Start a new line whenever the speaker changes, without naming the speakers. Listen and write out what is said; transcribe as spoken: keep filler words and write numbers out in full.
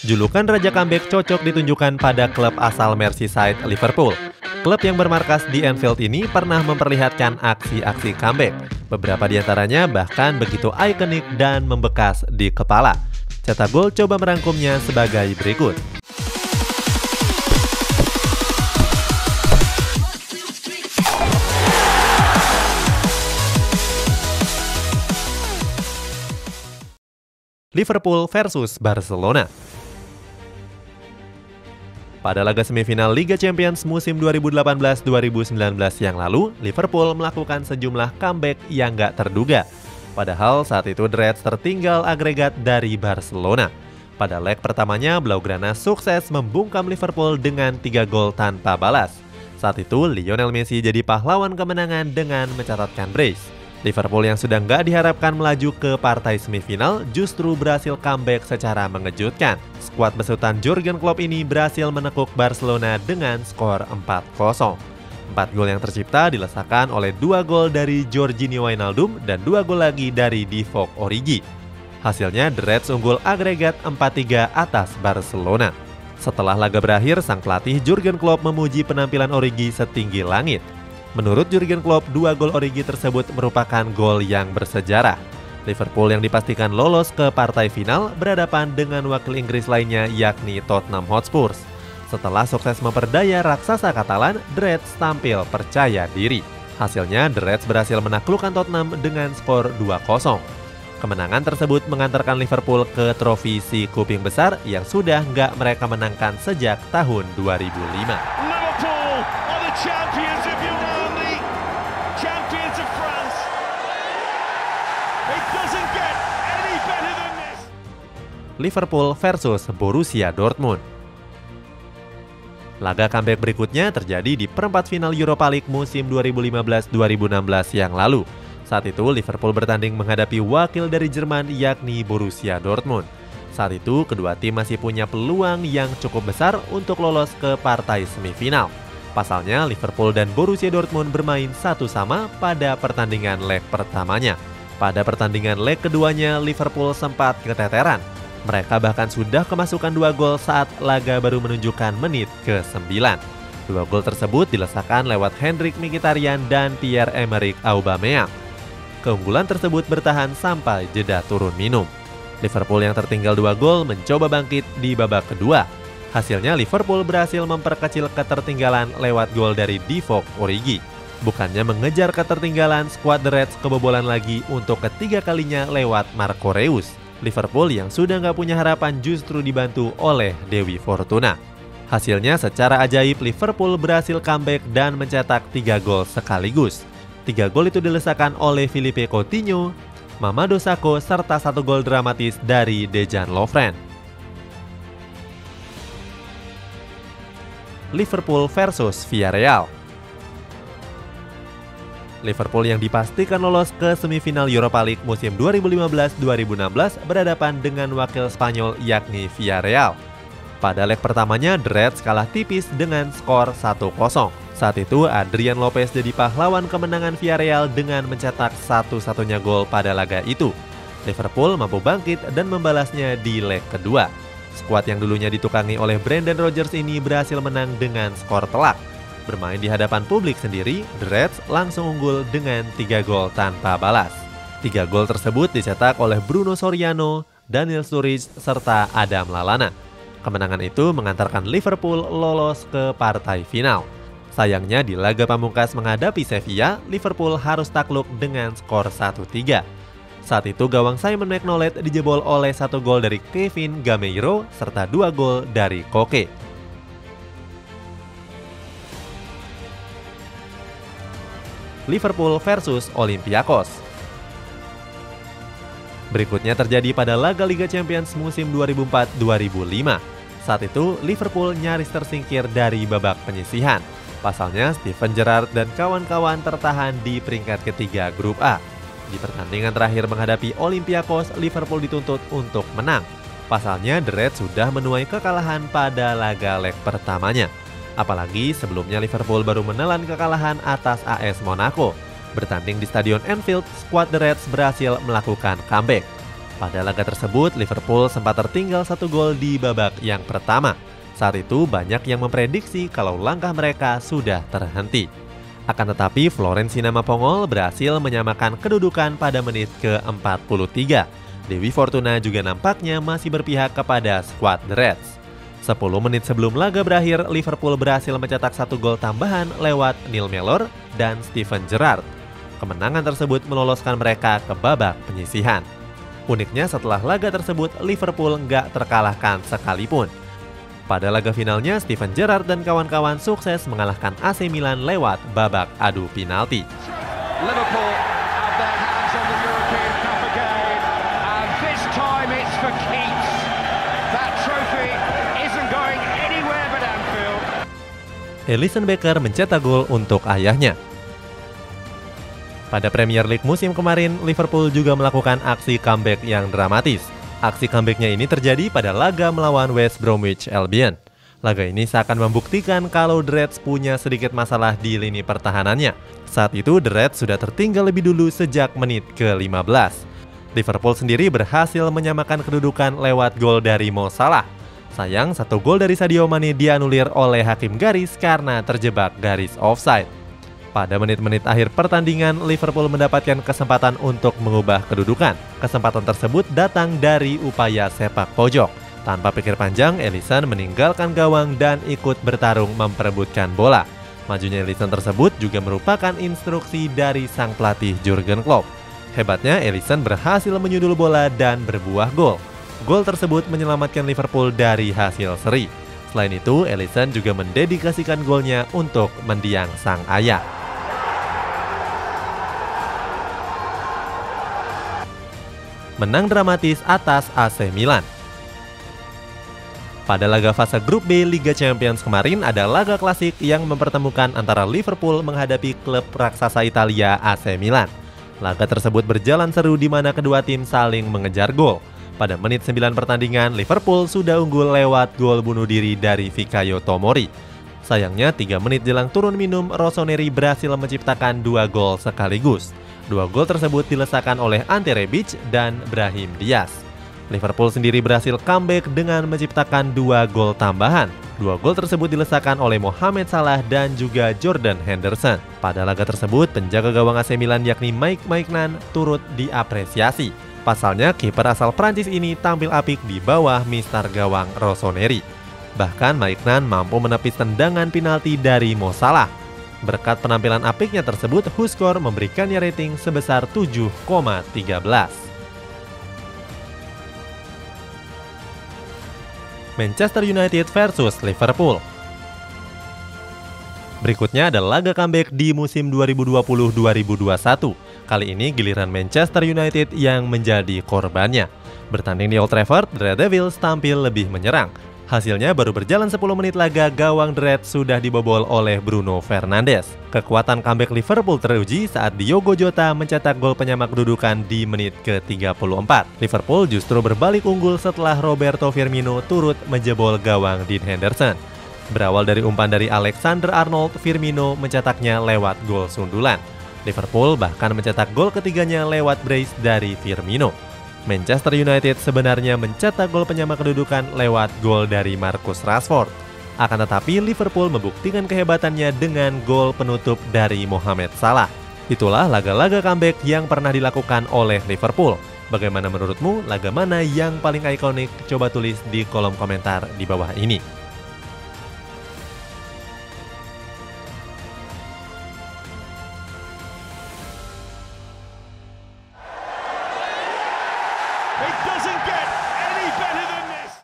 Julukan Raja Comeback cocok ditunjukkan pada klub asal Merseyside, Liverpool. Klub yang bermarkas di Anfield ini pernah memperlihatkan aksi-aksi comeback. Beberapa di antaranya bahkan begitu ikonik dan membekas di kepala. Cetak Gol coba merangkumnya sebagai berikut. Liverpool versus Barcelona. Pada laga semifinal Liga Champions musim dua ribu delapan belas dua ribu sembilan belas yang lalu, Liverpool melakukan sejumlah comeback yang gak terduga. Padahal saat itu The Reds tertinggal agregat dari Barcelona. Pada leg pertamanya, Blaugrana sukses membungkam Liverpool dengan tiga gol tanpa balas. Saat itu, Lionel Messi jadi pahlawan kemenangan dengan mencatatkan brace. Liverpool yang sudah nggak diharapkan melaju ke partai semifinal justru berhasil comeback secara mengejutkan. Skuad besutan Jurgen Klopp ini berhasil menekuk Barcelona dengan skor empat kosong. Empat gol yang tercipta dilesakan oleh dua gol dari Georginio Wijnaldum dan dua gol lagi dari Divock Origi. Hasilnya The Reds unggul agregat empat tiga atas Barcelona. Setelah laga berakhir, sang pelatih Jurgen Klopp memuji penampilan Origi setinggi langit. Menurut Jurgen Klopp, dua gol Origi tersebut merupakan gol yang bersejarah. Liverpool yang dipastikan lolos ke partai final berhadapan dengan wakil Inggris lainnya yakni Tottenham Hotspur. Setelah sukses memperdaya raksasa Katalan, The Reds tampil percaya diri. Hasilnya, The Reds berhasil menaklukkan Tottenham dengan skor dua kosong. Kemenangan tersebut mengantarkan Liverpool ke trofi si kuping besar yang sudah nggak mereka menangkan sejak tahun dua ribu lima.
Liverpool are the champions of Europe, champions of France. It doesn't get any better than this.
Liverpool versus Borussia Dortmund. Laga comeback berikutnya terjadi di perempat final Europa League musim dua ribu lima belas dua ribu enam belas yang lalu. Saat itu Liverpool bertanding menghadapi wakil dari Jerman yakni Borussia Dortmund. Saat itu kedua tim masih punya peluang yang cukup besar untuk lolos ke partai semifinal. Pasalnya Liverpool dan Borussia Dortmund bermain satu sama pada pertandingan leg pertamanya. Pada pertandingan leg keduanya Liverpool sempat keteteran. Mereka bahkan sudah kemasukan dua gol saat laga baru menunjukkan menit ke sembilan. Dua gol tersebut dilesakan lewat Henrikh Mkhitaryan dan Pierre-Emerick Aubameyang. Keunggulan tersebut bertahan sampai jeda turun minum. Liverpool yang tertinggal dua gol mencoba bangkit di babak kedua. Hasilnya Liverpool berhasil memperkecil ketertinggalan lewat gol dari Divock Origi. Bukannya mengejar ketertinggalan, skuad The Reds kebobolan lagi untuk ketiga kalinya lewat Marco Reus. Liverpool yang sudah nggak punya harapan justru dibantu oleh Dewi Fortuna. Hasilnya secara ajaib Liverpool berhasil comeback dan mencetak tiga gol sekaligus. Tiga gol itu dilesakan oleh Philippe Coutinho, Mamadou Sakho, serta satu gol dramatis dari Dejan Lovren. Liverpool versus Villarreal. Liverpool yang dipastikan lolos ke semifinal Europa League musim dua ribu lima belas dua ribu enam belas berhadapan dengan wakil Spanyol yakni Villarreal. Pada leg pertamanya, The Reds kalah tipis dengan skor satu kosong. Saat itu, Adrian Lopez jadi pahlawan kemenangan Villarreal dengan mencetak satu-satunya gol pada laga itu. Liverpool mampu bangkit dan membalasnya di leg kedua. Skuad yang dulunya ditukangi oleh Brendan Rodgers ini berhasil menang dengan skor telak. Bermain di hadapan publik sendiri, The Reds langsung unggul dengan tiga gol tanpa balas. Tiga gol tersebut dicetak oleh Bruno Soriano, Daniel Sturridge, serta Adam Lallana. Kemenangan itu mengantarkan Liverpool lolos ke partai final. Sayangnya di laga pamungkas menghadapi Sevilla, Liverpool harus takluk dengan skor satu tiga. Saat itu gawang Simon McNollet dijebol oleh satu gol dari Kevin Gameiro serta dua gol dari Koke. Liverpool versus Olympiakos. Berikutnya terjadi pada laga Liga Champions musim dua ribu empat dua ribu lima. Saat itu Liverpool nyaris tersingkir dari babak penyisihan. Pasalnya, Steven Gerrard dan kawan-kawan tertahan di peringkat ketiga grup A. Di pertandingan terakhir menghadapi Olympiakos, Liverpool dituntut untuk menang. Pasalnya, The Reds sudah menuai kekalahan pada laga leg pertamanya. Apalagi sebelumnya Liverpool baru menelan kekalahan atas A S Monaco. Bertanding di Stadion Anfield, skuad The Reds berhasil melakukan comeback. Pada laga tersebut, Liverpool sempat tertinggal satu gol di babak yang pertama. Saat itu banyak yang memprediksi kalau langkah mereka sudah terhenti. Akan tetapi Florentina Mapongol berhasil menyamakan kedudukan pada menit ke empat puluh tiga. Dewi Fortuna juga nampaknya masih berpihak kepada skuad The Reds. sepuluh menit sebelum laga berakhir, Liverpool berhasil mencetak satu gol tambahan lewat Neil Mellor dan Steven Gerrard. Kemenangan tersebut meloloskan mereka ke babak penyisihan. Uniknya setelah laga tersebut, Liverpool nggak terkalahkan sekalipun. Pada laga finalnya, Steven Gerrard dan kawan-kawan sukses mengalahkan A C Milan lewat babak adu penalti.
Liverpool have their hands on the European Cup again, and this time it's for keeps. That trophy isn't going anywhere but Anfield.
Alisson Becker mencetak gol untuk ayahnya. Pada Premier League musim kemarin, Liverpool juga melakukan aksi comeback yang dramatis. Aksi comebacknya ini terjadi pada laga melawan West Bromwich Albion. Laga ini seakan membuktikan kalau The Reds punya sedikit masalah di lini pertahanannya. Saat itu The Reds sudah tertinggal lebih dulu sejak menit ke lima belas. Liverpool sendiri berhasil menyamakan kedudukan lewat gol dari Mo Salah. Sayang, satu gol dari Sadio Mane dianulir oleh hakim garis karena terjebak garis offside. Pada menit-menit akhir pertandingan, Liverpool mendapatkan kesempatan untuk mengubah kedudukan. Kesempatan tersebut datang dari upaya sepak pojok. Tanpa pikir panjang, Alisson meninggalkan gawang dan ikut bertarung memperebutkan bola. Majunya Alisson tersebut juga merupakan instruksi dari sang pelatih Jurgen Klopp. Hebatnya, Alisson berhasil menyundul bola dan berbuah gol. Gol tersebut menyelamatkan Liverpool dari hasil seri. Selain itu, Alisson juga mendedikasikan golnya untuk mendiang sang ayah. Menang dramatis atas A C Milan. Pada laga fase grup B Liga Champions kemarin ada laga klasik yang mempertemukan antara Liverpool menghadapi klub raksasa Italia A C Milan. Laga tersebut berjalan seru di mana kedua tim saling mengejar gol. Pada menit sembilan pertandingan, Liverpool sudah unggul lewat gol bunuh diri dari Fikayo Tomori. Sayangnya tiga menit jelang turun minum, Rossoneri berhasil menciptakan dua gol sekaligus. Dua gol tersebut dilesakan oleh Ante Rebic dan Brahim Diaz. Liverpool sendiri berhasil comeback dengan menciptakan dua gol tambahan. Dua gol tersebut dilesakan oleh Mohamed Salah dan juga Jordan Henderson. Pada laga tersebut, penjaga gawang A C Milan yakni Mike Maignan turut diapresiasi. Pasalnya, kiper asal Prancis ini tampil apik di bawah mister gawang Rossoneri. Bahkan Maignan mampu menepis tendangan penalti dari Mo Salah. Berkat penampilan apiknya tersebut, WhoScored memberikannya rating sebesar tujuh koma tiga belas. Manchester United versus Liverpool. Berikutnya ada laga comeback di musim dua ribu dua puluh dua ribu dua puluh satu. Kali ini giliran Manchester United yang menjadi korbannya. Bertanding di Old Trafford, The Red Devils tampil lebih menyerang. Hasilnya baru berjalan sepuluh menit laga, gawang The Reds sudah dibobol oleh Bruno Fernandes. Kekuatan comeback Liverpool teruji saat Diogo Jota mencetak gol penyamak kedudukan di menit ke tiga puluh empat. Liverpool justru berbalik unggul setelah Roberto Firmino turut menjebol gawang Dean Henderson. Berawal dari umpan dari Alexander Arnold, Firmino mencetaknya lewat gol sundulan. Liverpool bahkan mencetak gol ketiganya lewat brace dari Firmino. Manchester United sebenarnya mencetak gol penyamak kedudukan lewat gol dari Marcus Rashford. Akan tetapi Liverpool membuktikan kehebatannya dengan gol penutup dari Mohamed Salah. Itulah laga-laga comeback yang pernah dilakukan oleh Liverpool. Bagaimana menurutmu laga mana yang paling ikonik? Coba tulis di kolom komentar di bawah ini.
It's